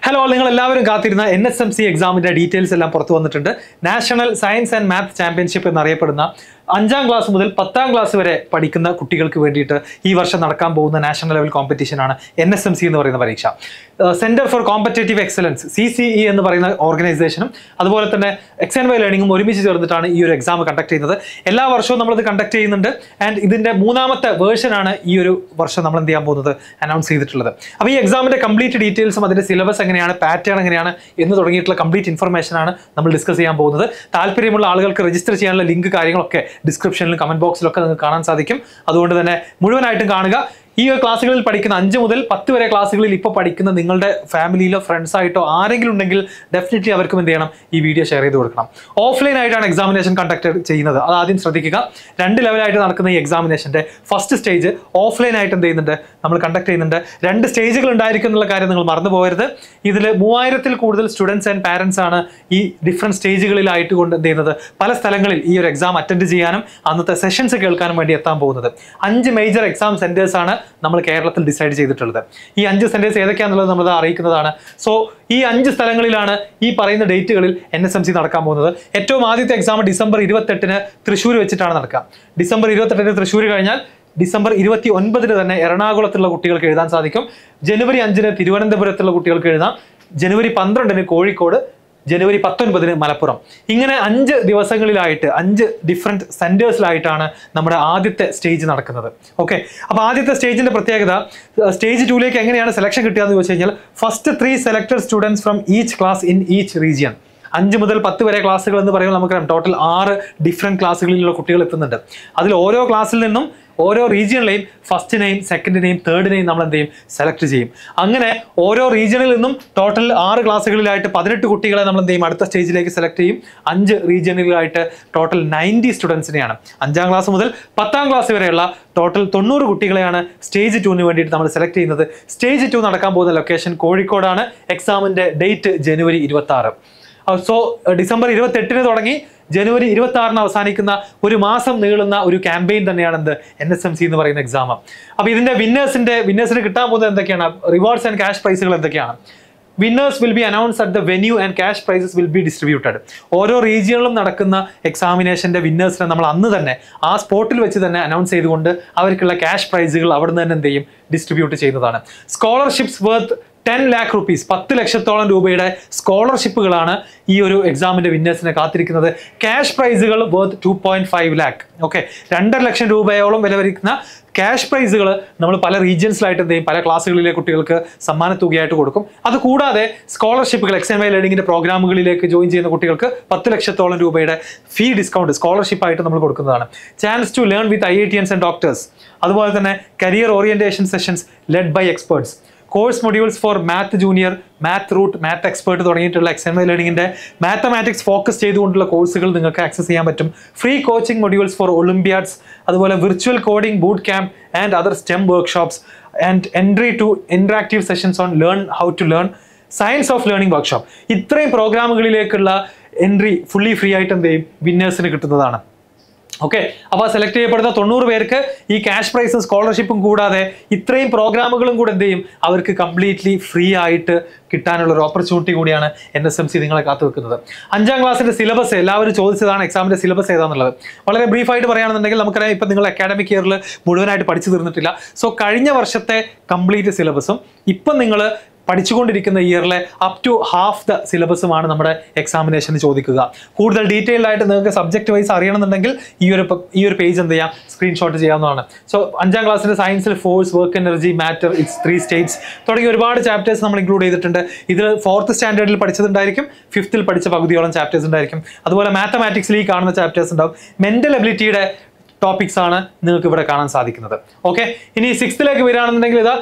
Hello, നിങ്ങൾ എല്ലാവരും കാത്തിരുന്ന NSMC എക്സാമിന്റെ ഡീറ്റെയിൽസ് എല്ലാം പുറത്തു വന്നിട്ടുണ്ട്. National science and maths championship എന്നറിയപ്പെടുന്ന 5ാം ക്ലാസ് മുതൽ 10ാം ക്ലാസ് വരെ പഠിക്കുന്ന കുട്ടികൾക്ക് വേണ്ടിയിട്ട് ഈ വർഷം നടക്കാൻ പോകുന്ന നാഷണൽ ലെവൽ കോമ്പറ്റീഷനാണ് NSMC എന്ന് പറയുന്ന പരീക്ഷ. Centre for competitive excellence CCE എന്ന് പറയുന്ന ഓർഗനൈസേഷനും അതുപോലെ തന്നെ XNY ലേണിംഗും ഒരുമിച്ച് ചേർന്നിട്ടാണ് ഈ ഒരു എക്സാം കണ്ടക്ട് ചെയ്യുന്നത്. എല്ലാ വർഷവും നമ്മളത് കണ്ടക്ട് ചെയ്യുന്നുണ്ട്. ആൻഡ് ഇതിന്റെ 3ാമത്തെ വേർഷനാണ് ഈ ഒരു വർഷം നമ്മൾ എന്ത് ചെയ്യാൻ പോകുന്നത് അനൗൺസ് ചെയ്തിട്ടുള്ളത്. അപ്പോൾ ഈ എക്സാമിന്റെ കംപ്ലീറ്റ് ഡീറ്റെയിൽസും അതിന്റെ സിലബസ് എങ്ങനെയാണ്, പാറ്റേൺ എങ്ങനെയാണ് എന്ന് തുടങ്ങിയിട്ടുള്ള കംപ്ലീറ്റ് ഇൻഫർമേഷൻ ആണ് നമ്മൾ ഡിസ്കസ് ചെയ്യാൻ പോകുന്നത്. താല്പര്യമുള്ള ആളുകൾക്ക് രജിസ്റ്റർ ചെയ്യാനുള്ള ലിങ്ക് കാര്യങ്ങളൊക്കെ ഡിസ്ക്രിപ്ഷനിലും കമന്റ് ബോക്സിലൊക്കെ നിങ്ങൾക്ക് കാണാൻ സാധിക്കും. അതുകൊണ്ട് തന്നെ മുഴുവനായിട്ടും കാണുക. ഈ ക്ലാസ്സുകളിൽ പഠിക്കുന്ന 5 മുതൽ 10 വരെ ക്ലാസ്സുകളിൽ ഇപ്പോൾ പഠിക്കുന്ന നിങ്ങളുടെ ഫാമിലിയിലോ ഫ്രണ്ട്സ് ആയിട്ടോ ആരെങ്കിലും ഉണ്ടെങ്കിൽ ഡെഫിനറ്റ്ലി അവർക്കും എന്ത് ചെയ്യണം, ഈ വീഡിയോ ഷെയർ ചെയ്ത് കൊടുക്കണം. ഓഫ്ലൈൻ ആയിട്ടാണ് എക്സാമിനേഷൻ കണ്ടക്ട് ചെയ്യുന്നത്. അത് ആദ്യം ശ്രദ്ധിക്കുക. 2 ലെവലായിട്ട് നടക്കുന്ന ഈ എക്സാമിനേഷന്റെ ഫസ്റ്റ് സ്റ്റേജ് ഓഫ്ലൈൻ ആയിട്ട് എന്ത് ചെയ്യുന്നുണ്ട്, നമ്മൾ കണ്ടക്ട് ചെയ്യുന്നുണ്ട്. 2 സ്റ്റേജുകൾ ഉണ്ടായിരിക്കും എന്നുള്ള കാര്യം നിങ്ങൾ മറന്നു പോകരുത്. ഇതിൽ 3000-ൽ കൂടുതൽ സ്റ്റുഡൻസ് ആൻഡ് പാരൻസ് ആണ് ഈ ഡിഫറെന്റ് സ്റ്റേജുകളിലായിട്ട് കൊണ്ട് എന്ത് ചെയ്യുന്നത്, പല സ്ഥലങ്ങളിൽ ഈ ഒരു എക്സാം അറ്റൻഡ് ചെയ്യാനും അന്നത്തെ സെഷൻസ് കേൾക്കാനും വേണ്ടി എത്താൻ പോകുന്നത്. 5 മേജർ എക്സാം സെന്റേഴ്സ് ആണ് നമ്മൾ കേരളത്തിൽ ഡിസൈഡ് ചെയ്തിട്ടുള്ളത്. ഈ 5 സെന്റേഴ്സ് ഏതൊക്കെയാണെന്നുള്ളത് നമ്മൾ അറിയിക്കുന്നതാണ്. സോ ഈ 5 സ്ഥലങ്ങളിലാണ് ഈ പറയുന്ന ഡേറ്റുകളിൽ NSMC നടക്കാൻ പോകുന്നത്. ഏറ്റവും ആദ്യത്തെ എക്സാം ഡിസംബർ 28-ന് തൃശ്ശൂർ വെച്ചിട്ടാണ് നടക്കുക. ഡിസംബർ 28-ന് തൃശ്ശൂർ കഴിഞ്ഞാൽ ഡിസംബർ 29-ന് തന്നെ എറണാകുളത്തുള്ള കുട്ടികൾക്ക് എഴുതാൻ സാധിക്കും. ജനുവരി 5-ന് തിരുവനന്തപുരത്തുള്ള കുട്ടികൾക്ക് എഴുതാം. ജനുവരി 12-ന് കോഴിക്കോട്, ജനുവരി 19-ന് മലപ്പുറം. ഇങ്ങനെ 5 ദിവസങ്ങളിലായിട്ട് 5 ഡിഫറെന്റ് സെന്റേഴ്സിലായിട്ടാണ് നമ്മുടെ ആദ്യത്തെ സ്റ്റേജ് നടക്കുന്നത്. ഓക്കെ, അപ്പോൾ ആദ്യത്തെ സ്റ്റേജിന്റെ പ്രത്യേകത, സ്റ്റേജ് 2ലേക്ക് എങ്ങനെയാണ് സെലക്ഷൻ കിട്ടുക എന്ന് ചോദിച്ചു കഴിഞ്ഞാൽ, first 3 selected students from each class in each region. 5 മുതൽ 10 വരെ ക്ലാസ്സുകൾ എന്ന് പറയുമ്പോൾ നമുക്കറിയാം ടോട്ടൽ 6 ഡിഫറെന്റ് ക്ലാസ്സുകളിലുള്ള കുട്ടികൾ എത്തുന്നുണ്ട്. അതിൽ ഓരോ ക്ലാസ്സിൽ നിന്നും ഓരോ റീജിയണിലെയും ഫസ്റ്റിനെയും സെക്കൻഡിനെയും തേർഡിനെയും നമ്മൾ എന്ത് ചെയ്യും, സെലക്ട് ചെയ്യും. അങ്ങനെ ഓരോ റീജിയണിൽ നിന്നും ടോട്ടൽ 6 ക്ലാസ്സുകളിലായിട്ട് 18 കുട്ടികളെ നമ്മൾ എന്ത് ചെയ്യും, അടുത്ത സ്റ്റേജിലേക്ക് സെലക്ട് ചെയ്യും. 5 റീജിയണിലായിട്ട് ടോട്ടൽ 90 സ്റ്റുഡൻസിനെയാണ്. 5ാം ക്ലാസ് മുതൽ 10ാം ക്ലാസ് വരെയുള്ള ടോട്ടൽ 90 കുട്ടികളെയാണ് സ്റ്റേജ് 2-ന് വേണ്ടിയിട്ട് നമ്മൾ സെലക്ട് ചെയ്യുന്നത്. സ്റ്റേജ് 2 നടക്കാൻ പോകുന്ന ലൊക്കേഷൻ കോഴിക്കോടാണ്. എക്സാമിന്റെ ഡേറ്റ് ജനുവരി 26. സോ ഡിസംബർ 28-ന് തുടങ്ങി ജനുവരി 26-ന് അവസാനിക്കുന്ന ഒരു മാസം നീളുന്ന ഒരു ക്യാമ്പയിൻ തന്നെയാണ് എന്ത്, NSMC എന്ന് പറയുന്ന എക്സാം. അപ്പോൾ ഇതിന്റെ വിന്നേഴ്സിന് കിട്ടാൻ പോകുന്നത് എന്തൊക്കെയാണ്, റിവാർഡ്സ് ആൻഡ് ക്യാഷ് പ്രൈസുകൾ എന്തൊക്കെയാണ്? Winners will be announced at the venue and cash prizes will be distributed. ഓരോ റീജിയണിലും നടക്കുന്ന എക്സാമിനേഷന്റെ വിന്നേഴ്സിനെ നമ്മൾ അന്ന് തന്നെ ആ സ്പോട്ടിൽ വെച്ച് തന്നെ അനൗൺസ് ചെയ്തുകൊണ്ട് അവർക്കുള്ള ക്യാഷ് പ്രൈസുകൾ അവിടെ നിന്ന് തന്നെ എന്ത് ചെയ്യും, ഡിസ്ട്രിബ്യൂട്ട് ചെയ്യുന്നതാണ്. സ്കോളർഷിപ്സ് വർത്ത് 10 lakh rupees, 10 ലക്ഷത്തോളം രൂപയുടെ സ്കോളർഷിപ്പുകളാണ് ഈ ഒരു എക്സാമിന്റെ വിന്നേഴ്സിനെ കാത്തിരിക്കുന്നത്. ക്യാഷ് പ്രൈസുകൾ വർത്ത് 2.5 lakh. ഓക്കെ, 2.5 ലക്ഷം രൂപയോളം വില വരിക്കുന്ന ക്യാഷ് പ്രൈസുകൾ നമ്മൾ പല റീജിയൻസിലായിട്ട് എന്ത് ചെയ്യും, പല ക്ലാസ്സുകളിലെ കുട്ടികൾക്ക് സമ്മാന തുകയായിട്ട് കൊടുക്കും. അതുകൂടാതെ സ്കോളർഷിപ്പുകൾ, XNY ലേണിംഗിന്റെ പ്രോഗ്രാമുകളിലേക്ക് ജോയിൻ ചെയ്യുന്ന കുട്ടികൾക്ക് 10 ലക്ഷത്തോളം രൂപയുടെ ഫീ ഡിസ്കൗണ്ട് സ്കോളർഷിപ്പ് ആയിട്ട് നമ്മൾ കൊടുക്കുന്നതാണ്. Chance to learn with IITians and doctors. അതുപോലെ തന്നെ career orientation sessions led by experts. Course modules for math junior, math root, math expert തുടങ്ങിയിട്ടുള്ള XNY ലേണിംഗിന്റെ മാത്തമാറ്റിക്സ് ഫോക്കസ് ചെയ്തുകൊണ്ടുള്ള കോഴ്സുകൾ നിങ്ങൾക്ക് ആക്സസ് ചെയ്യാൻ പറ്റും. Free coaching modules for olympiads, അതുപോലെ virtual coding boot camp and other STEM workshops and entry to interactive sessions on learn how to learn, science of learning workshop. ഇത്രയും പ്രോഗ്രാമുകളിലേക്കുള്ള entry fully free ആയിട്ട് എന്ത് ചെയ്യും, വിന്നേഴ്സിന് കിട്ടുന്നതാണ്. Okay, അപ്പോൾ select ചെയ്യപ്പെടുന്ന 90 പേർക്ക് ഈ ക്യാഷ് പ്രൈസും സ്കോളർഷിപ്പും കൂടാതെ ഇത്രയും പ്രോഗ്രാമുകളും കൂടെ എന്ത് ചെയ്യും, അവർക്ക് കംപ്ലീറ്റ്ലി ഫ്രീ ആയിട്ട് കിട്ടാനുള്ള ഒരു ഓപ്പർച്യൂണിറ്റി കൂടിയാണ് NSMC നിങ്ങളെ കാത്തു വെക്കുന്നത്. 5ാം ക്ലാസ്സിന്റെ സിലബസ് എല്ലാവരും ചോദിച്ചതാണ്, എക്സാമിന്റെ സിലബസ് ഏതാണെന്നുള്ളത്. വളരെ ബ്രീഫായിട്ട് പറയുകയാണെന്നുണ്ടെങ്കിൽ നമുക്കറിയാം, ഇപ്പം നിങ്ങൾ അക്കാഡമിക് ഇയറിൽ മുഴുവനായിട്ട് പഠിച്ചു തീർന്നിട്ടില്ല. സോ കഴിഞ്ഞ വർഷത്തെ കംപ്ലീറ്റ് സിലബസും ഇപ്പം നിങ്ങൾ പഠിച്ചുകൊണ്ടിരിക്കുന്ന ഇയറിലെ അപ് ടു ഹാഫ് ദ സിലബസുമാണ് നമ്മുടെ എക്സാമിനേഷന് ചോദിക്കുക. കൂടുതൽ ഡീറ്റെയിൽഡ് ആയിട്ട് നിങ്ങൾക്ക് സബ്ജക്ട് വൈസ് അറിയണമെന്നുണ്ടെങ്കിൽ ഈ ഒരു പേജ് എന്ത് ചെയ്യാം, സ്ക്രീൻഷോട്ട് ചെയ്യാവുന്നതാണ്. സോ 5ാം ക്ലാസ്സിന്റെ സയൻസിൽ force, work energy, matter, its 3 states തുടങ്ങി ഒരുപാട് ചാപ്റ്റേഴ്സ് നമ്മൾ ഇൻക്ലൂഡ് ചെയ്തിട്ടുണ്ട്. ഇതിൽ 4th സ്റ്റാൻഡേർഡിൽ പഠിച്ചതുണ്ടായിരിക്കും, 5th പഠിച്ച പകുതിയോളം ചാപ്റ്റേഴ്സ് ഉണ്ടായിരിക്കും. അതുപോലെ മാത്തമാറ്റിക്സിൽ ഈ കാണുന്ന ചാപ്റ്റേഴ്സ് ഉണ്ടാവും. മെന്റൽ എബിലിറ്റിയുടെ ടോപ്പിക്സ് ആണ് നിങ്ങൾക്ക് ഇവിടെ കാണാൻ സാധിക്കുന്നത്. ഓക്കെ, ഇനി 6th വരികയാണെന്നുണ്ടെങ്കിൽ ഇതാ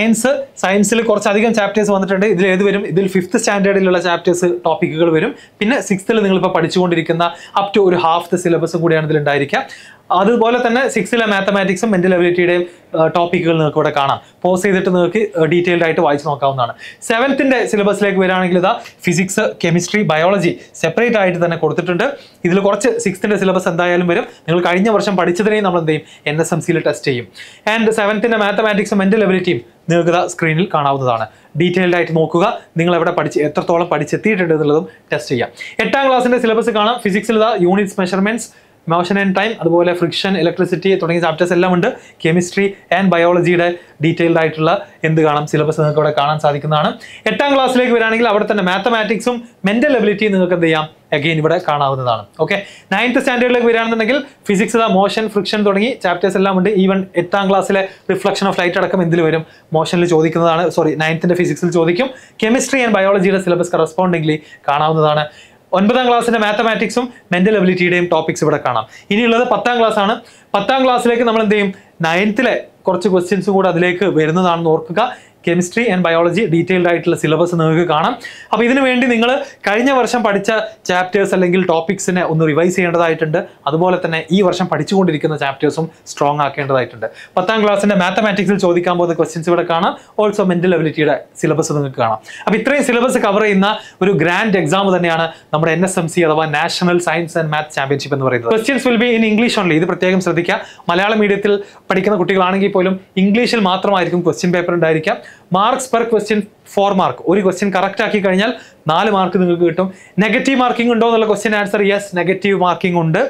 സയൻസിൽ കുറച്ചധികം ചാപ്റ്റേഴ്സ് വന്നിട്ടുണ്ട്. ഇതിൽ ഏത് വരും, ഇതിൽ 5th സ്റ്റാൻഡേർഡിലുള്ള ചാപ്റ്റേഴ്സ് ടോപ്പിക്കുകൾ വരും. പിന്നെ 6th നിങ്ങളിപ്പോൾ പഠിച്ചുകൊണ്ടിരിക്കുന്ന അപ് ടു ഒരു ഹാഫ് ദ സിലബസും കൂടിയാണ് ഇതിൽ ഉണ്ടായിരിക്കുക. അതുപോലെ തന്നെ 6ലെ മാത്തമാറ്റിക്സും മെന്റൽ എബിലിറ്റിയുടെയും ടോപ്പിക്കുകൾ നിങ്ങൾക്ക് ഇവിടെ കാണാം. പോസ് ചെയ്തിട്ട് നിങ്ങൾക്ക് ഡീറ്റെയിൽഡ് ആയിട്ട് വായിച്ച് നോക്കാവുന്നതാണ്. 7ന്റെ സിലബസിലേക്ക് വരികയാണെങ്കിൽ ഇതാ ഫിസിക്സ്, കെമിസ്ട്രി, ബയോളജി സെപ്പറേറ്റ് ആയിട്ട് തന്നെ കൊടുത്തിട്ടുണ്ട്. ഇതിൽ കുറച്ച് 6ന്റെ സിലബസ് എന്തായാലും വരും. നിങ്ങൾ കഴിഞ്ഞ വർഷം പഠിച്ചതിനെയും നമ്മൾ എന്ത് ചെയ്യും, NSMCയിൽ ടെസ്റ്റ് ചെയ്യും. ആൻഡ് 7ന്റെ മാത്തമാറ്റിക്സും മെന്റൽ എബിലിറ്റിയും നിങ്ങൾക്ക് സ്ക്രീനിൽ കാണാവുന്നതാണ്. ഡീറ്റെയിൽഡ് ആയിട്ട് നോക്കുക, നിങ്ങൾ എവിടെ എത്രത്തോളം പഠിച്ചെത്തിയിട്ടുണ്ട് എന്നുള്ളതും ടെസ്റ്റ് ചെയ്യാം. 8ാം ക്ലാസ്സിന്റെ സിലബസ് കാണാം. ഫിസിക്സിൽ ഇതാ units, measurements, motion and time, അതുപോലെ ഫ്രിക്ഷൻ, ഇലക്ട്രിസിറ്റി തുടങ്ങിയ ചാപ്റ്റേഴ്സ് എല്ലാം ഉണ്ട്. കെമിസ്ട്രി ആൻഡ് ബയോളജിയുടെ ഡീറ്റെയിൽഡ് ആയിട്ടുള്ള എന്ത് കാണാം, സിലബസ് നിങ്ങൾക്ക് ഇവിടെ കാണാൻ സാധിക്കുന്നതാണ്. 8ാം ക്ലാസ്സിലേക്ക് വരികയാണെങ്കിൽ അവിടെ തന്നെ മാത്തമാറ്റിക്സും മെന്റൽ എബിലിറ്റിയും നിങ്ങൾക്ക് എന്ത് ചെയ്യാം, അഗെയിൻ ഇവിടെ കാണാവുന്നതാണ്. ഓക്കെ, 9th സ്റ്റാൻഡേർഡിലേക്ക് വരികയാണെന്നുണ്ടെങ്കിൽ ഫിസിക്സ്, മോഷൻ, ഫ്രിക്ഷൻ തുടങ്ങി ചാപ്റ്റേഴ്സ് എല്ലാം ഉണ്ട്. ഈവൻ 8ാം ക്ലാസ്സിലെ റിഫ്ലക്ഷൻ ഓഫ് ലൈറ്റ് അടക്കം എന്തിൽ വരും, മോഷനിൽ ചോദിക്കുന്നതാണ്. 9th ഫിസിക്സിൽ ചോദിക്കും. കെമിസ്ട്രി ആൻഡ് ബയോളജിയുടെ സിലബസ് കറസ്പോണ്ടിംഗ്ലി കാണാവുന്നതാണ്. 9ാം ക്ലാസ്സിന്റെ മാത്തമാറ്റിക്സും മെന്റൽ എബിലിറ്റിയുടെയും ടോപ്പിക്സ് ഇവിടെ കാണാം. ഇനിയുള്ളത് 10ാം ക്ലാസ് ആണ്. 10ാം ക്ലാസ്സിലേക്ക് നമ്മൾ എന്ത് ചെയ്യും, 9th കുറച്ച് ക്വസ്റ്റ്യൻസും കൂടെ അതിലേക്ക് വരുന്നതാണെന്ന് ഓർക്കുക. കെമിസ്ട്രി ആൻഡ് ബയോളജി ഡീറ്റെയിൽഡ് ആയിട്ടുള്ള സിലബസ് നിങ്ങൾക്ക് കാണാം. അപ്പോൾ ഇതിനു വേണ്ടി നിങ്ങൾ കഴിഞ്ഞ വർഷം പഠിച്ച ചാപ്റ്റേഴ്സ് അല്ലെങ്കിൽ ടോപ്പിക്സിനെ ഒന്ന് റിവൈസ് ചെയ്യേണ്ടതായിട്ടുണ്ട്. അതുപോലെ തന്നെ ഈ വർഷം പഠിച്ചുകൊണ്ടിരിക്കുന്ന ചാപ്റ്റേഴ്സും സ്ട്രോങ് ആക്കേണ്ടതായിട്ടുണ്ട്. 10ാം ക്ലാസ്സിന്റെ മാത്തമാറ്റിക്സിൽ ചോദിക്കാൻ പോകുന്ന ക്വസ്റ്റ്യൻസ് ഇവിടെ കാണാം. ഓൾസോ മെന്റൽ എബിലിറ്റിയുടെ സിലബസ് നിങ്ങൾക്ക് കാണാം. അപ്പോൾ ഇത്രയും സിലബസ് കവർ ചെയ്യുന്ന ഒരു ഗ്രാൻഡ് എക്സാം തന്നെയാണ് നമ്മുടെ NSMC അഥവാ national science and maths championship എന്ന് പറയുന്നത്. Questions will be in English only. ഇത് പ്രത്യേകം ശ്രദ്ധിക്കുക. മലയാളം മീഡിയത്തിൽ പഠിക്കുന്ന കുട്ടികളാണെങ്കിൽ പോലും ഇംഗ്ലീഷിൽ മാത്രമായിരിക്കും ക്വസ്റ്റ്യൻ പേപ്പർ ഉണ്ടായിരിക്കാം. Marks per question 4 mark. ഒരു ക്വസ്റ്റ്യൻ കറക്റ്റ് ആക്കി കഴിഞ്ഞാൽ 4 മാർക്ക് നിങ്ങൾക്ക് കിട്ടും. നെഗറ്റീവ് മാർക്കിംഗ് ഉണ്ടോ എന്നുള്ള question answer yes, negative marking ഉണ്ട്.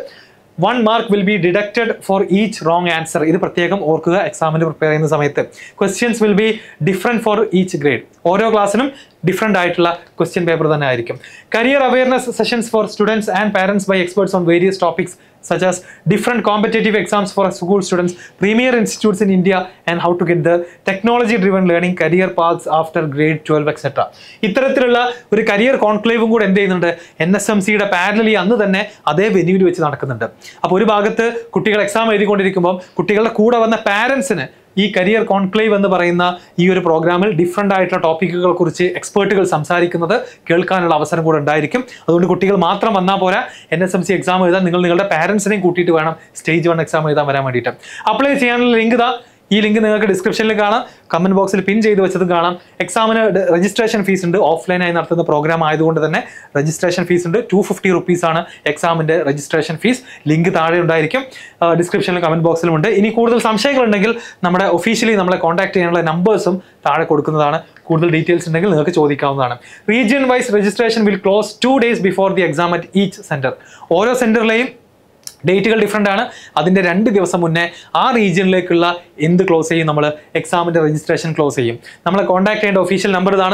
1 mark will be deducted for each wrong answer. ഇത് പ്രത്യേകം ഓർക്കുക എക്സാമിന് പ്രിപ്പയർ ചെയ്യുന്ന സമയത്ത്. Questions will be different for each grade. ഓരോ ക്ലാസ്സിനും ഡിഫറെന്റ് ആയിട്ടുള്ള ക്വസ്റ്റ്യൻ പേപ്പർ തന്നെ ആയിരിക്കും. Career awareness sessions for students and parents by experts on various topics such as different competitive exams for school students, premier institutes in India, and how to get the technology driven learning career paths after grade 12 etc. ഇത്തരത്തിലുള്ള ഒരു career കോൺക്ലേവും കൂടെ എന്ത് ചെയ്യുന്നുണ്ട്, NSMCയുടെ parallelly അന്ന് തന്നെ അതേ വെന്യൂവിൽ വെച്ച് നടക്കുന്നുണ്ട്. അപ്പോൾ ഒരു ഭാഗത്ത് കുട്ടികൾ എക്സാം എഴുതിക്കൊണ്ടിരിക്കുമ്പോൾ കുട്ടികളുടെ കൂടെ വന്ന പാരൻസിന് ഈ കരിയർ കോൺക്ലേവ് എന്ന് പറയുന്ന ഈ ഒരു പ്രോഗ്രാമിൽ ഡിഫറെൻ്റ് ആയിട്ടുള്ള ടോപ്പിക്കുകളെ കുറിച്ച് എക്സ്പേർട്ടുകൾ സംസാരിക്കുന്നത് കേൾക്കാനുള്ള അവസരം കൂടെ ഉണ്ടായിരിക്കും. അതുകൊണ്ട് കുട്ടികൾ മാത്രം വന്നാൽ പോരാ, NSMC എക്സാം എഴുതാൻ നിങ്ങൾ നിങ്ങളുടെ പാരൻസിനെയും കൂട്ടിയിട്ട് വേണം സ്റ്റേജ് 1 എക്സാം എഴുതാൻ വരാൻ വേണ്ടിയിട്ട്. അപ്ലൈ ചെയ്യാനുള്ള ലിങ്ക് ഇതാ, ഈ ലിങ്ക് നിങ്ങൾക്ക് ഡിസ്ക്രിപ്ഷനിൽ കാണാം, കമന്റ് ബോക്സിൽ പിൻ ചെയ്ത് വെച്ചതും കാണാം. എക്സാമിന് രജിസ്ട്രേഷൻ ഫീസ് ഉണ്ട്. ഓഫ്ലൈനായി നടത്തുന്ന പ്രോഗ്രാം ആയതുകൊണ്ട് തന്നെ രജിസ്ട്രേഷൻ ഫീസ് ഉണ്ട്. 250 റുപ്പീസാണ് എക്സാമിന്റെ രജിസ്ട്രേഷൻ ഫീസ്. ലിങ്ക് താഴെ ഉണ്ടായിരിക്കും, ഡിസ്ക്രിപ്ഷനിലും കമന്റ് ബോക്സിലും ഉണ്ട്. ഇനി കൂടുതൽ സംശയങ്ങളുണ്ടെങ്കിൽ നമ്മുടെ ഒഫീഷ്യലി നമ്മളെ കോൺടാക്ട് ചെയ്യാനുള്ള നമ്പേഴ്സും താഴെ കൊടുക്കുന്നതാണ്. കൂടുതൽ ഡീറ്റെയിൽസ് ഉണ്ടെങ്കിൽ നിങ്ങൾക്ക് ചോദിക്കാവുന്നതാണ്. Region wise registration will close 2 days before the exam at each centre. ഓരോ സെന്ററിലെയും ഡേറ്റുകൾ ഡിഫറെൻ്റ് ആണ്. അതിൻ്റെ 2 ദിവസം മുന്നേ ആ റീജിയനിലേക്കുള്ള എന്ത് ക്ലോസ് ചെയ്യും, നമ്മൾ എക്സാമിൻ്റെ രജിസ്ട്രേഷൻ ക്ലോസ് ചെയ്യും. നമ്മളെ കോൺടാക്ട് ചെയ്യേണ്ട ഒഫീഷ്യൽ നമ്പർ ഇതാണ്,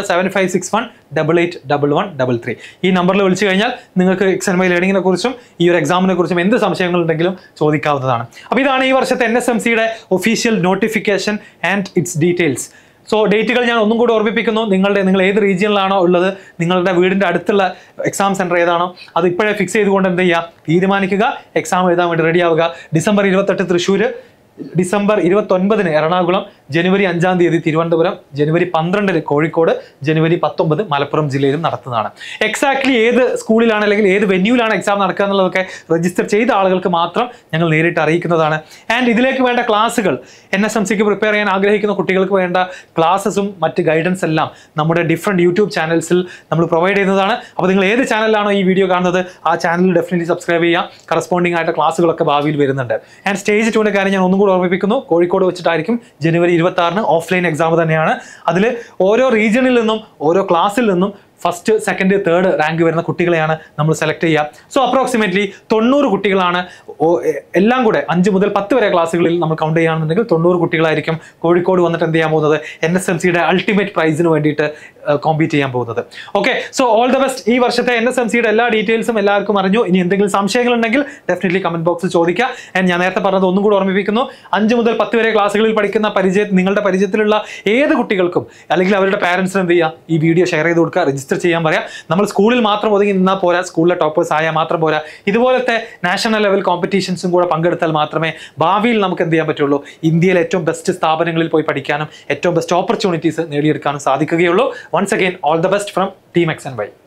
7561881133. ഈ നമ്പറിൽ വിളിച്ചു കഴിഞ്ഞാൽ നിങ്ങൾക്ക് XNY ലേണിങ്ങിനെ കുറിച്ചും ഈ ഒരു എക്സാമിനെ കുറിച്ചും എന്ത് സംശയങ്ങളുണ്ടെങ്കിലും ചോദിക്കാവുന്നതാണ്. അപ്പോൾ ഇതാണ് ഈ വർഷത്തെ NSMCയുടെ official notification and its details. So ഡേറ്റുകൾ ഞാൻ ഒന്നും കൂടി ഓർമ്മിപ്പിക്കുന്നു. നിങ്ങൾ ഏത് റീജിയനിലാണോ ഉള്ളത്, നിങ്ങളുടെ വീടിൻ്റെ അടുത്തുള്ള എക്സാം സെൻറ്റർ ഏതാണോ അത് ഇപ്പോഴേ ഫിക്സ് ചെയ്തുകൊണ്ട് എന്ത് ചെയ്യുക, തീരുമാനിക്കുക. എക്സാം എഴുതാൻ വേണ്ടി റെഡി ആവുക. ഡിസംബർ 28 തൃശ്ശൂർ, ഡിസംബർ 29 എറണാകുളം, ജനുവരി 5 തിരുവനന്തപുരം, ജനുവരി 12 കോഴിക്കോട്, ജനുവരി 19 മലപ്പുറം ജില്ലയിലും നടത്തുന്നതാണ്. എക്സാക്ട്ലി ഏത് സ്കൂളിലാണ് അല്ലെങ്കിൽ ഏത് വെന്യൂലാണ് എക്സാം നടക്കുക എന്നുള്ളതൊക്കെ രജിസ്റ്റർ ചെയ്ത ആളുകൾക്ക് മാത്രം ഞങ്ങൾ നേരിട്ട് അറിയിക്കുന്നതാണ്. ആൻഡ് ഇതിലേക്ക് വേണ്ട ക്ലാസ്സുകൾ, NSMCക്ക് പ്രിപ്പയർ ചെയ്യാൻ ആഗ്രഹിക്കുന്ന കുട്ടികൾക്ക് വേണ്ട ക്ലാസ്സസും മറ്റ് ഗൈഡൻസ് എല്ലാം നമ്മുടെ ഡിഫറെൻറ്റ് യൂട്യൂബ് ചാനൽസിൽ നമ്മൾ പ്രൊവൈഡ് ചെയ്യുന്നതാണ്. അപ്പോൾ നിങ്ങൾ ഏത് ചാനലിലാണോ ഈ വീഡിയോ കാണുന്നത് ആ ചാനൽ ഡെഫിനറ്റ്ലി സബ്സ്ക്രൈബ് ചെയ്യാം. കറസ്പോണ്ടിങ് ആയിട്ട് ക്ലാസ്സുകളൊക്കെ ഭാവിയിൽ വരുന്നുണ്ട്. ആൻഡ് സ്റ്റേജ് 2ന്റെ കാര്യം ഞാൻ ഒന്നും കൂടി ഓർമ്മിപ്പിക്കുന്നു. കോഴിക്കോട് വെച്ചിട്ടായിരിക്കും. ജനുവരി 26 ഓഫ്ലൈൻ എക്സാം തന്നെയാണ്. അതിൽ ഓരോ റീജിയണിൽ നിന്നും ഓരോ ക്ലാസ്സിൽ നിന്നും ഫസ്റ്റ്, സെക്കൻഡ്, തേർഡ് റാങ്ക് വരുന്ന കുട്ടികളെയാണ് നമ്മൾ സെലക്ട് ചെയ്യുക. സോ അപ്രോക്സിമേറ്റ്ലി 90 കുട്ടികളാണ് എല്ലാം കൂടെ 5 മുതൽ 10 വരെ ക്ലാസ്സുകളിൽ നമ്മൾ കൗണ്ട് ചെയ്യുകയാണെന്നുണ്ടെങ്കിൽ 90 കുട്ടികളായിരിക്കും കോഴിക്കോട് വന്നിട്ട് എന്ത് ചെയ്യാൻ പോകുന്നത്, NSMCയുടെ അൾട്ടിമേറ്റ് പ്രൈസിന് വേണ്ടിയിട്ട് കോമ്പീറ്റ് ചെയ്യാൻ പോകുന്നത്. Okay, so all the best. ഈ വർഷത്തെ NSMCയുടെ എല്ലാ ഡീറ്റെയിൽസും എല്ലാവർക്കും അറിഞ്ഞു. ഇനി എന്തെങ്കിലും സംശയങ്ങളുണ്ടെങ്കിൽ ഡെഫിനറ്റ്ലി കമന്റ് ബോക്സിൽ ചോദിക്കുക. ആൻഡ് ഞാൻ നേരത്തെ പറഞ്ഞത് ഒന്നും കൂടി ഓർമ്മിപ്പിക്കുന്നു, 5 മുതൽ 10 വരെ ക്ലാസ്സുകളിൽ പഠിക്കുന്ന നിങ്ങളുടെ പരിചയത്തിലുള്ള ഏത് കുട്ടികൾക്കും അല്ലെങ്കിൽ അവരുടെ പാരൻസിന് എന്ത് ചെയ്യുക, ഈ വീഡിയോ ഷെയർ ചെയ്ത് കൊടുക്കുക, രജിസ്റ്റർ ചെയ്യാൻ പറയാം. നമ്മൾ സ്കൂളിൽ മാത്രം ഒതുങ്ങി നിന്നാൽ പോരാ, സ്കൂളിലെ ടോപ്പേഴ്സ് ആയാൽ മാത്രം പോരാ, ഇതുപോലത്തെ നാഷണൽ ലെവൽ കോമ്പറ്റീഷൻസും കൂടെ പങ്കെടുത്താൽ മാത്രമേ ഭാവിയിൽ നമുക്ക് എന്ത് ചെയ്യാൻ പറ്റുള്ളൂ, ഇന്ത്യയിലെ ഏറ്റവും ബെസ്റ്റ് സ്ഥാപനങ്ങളിൽ പോയി പഠിക്കാനും ഏറ്റവും ബെസ്റ്റ് ഓപ്പർച്യൂണിറ്റീസ് നേടിയെടുക്കാനും സാധിക്കുകയുള്ളൂ. Once again all the best from team XNY.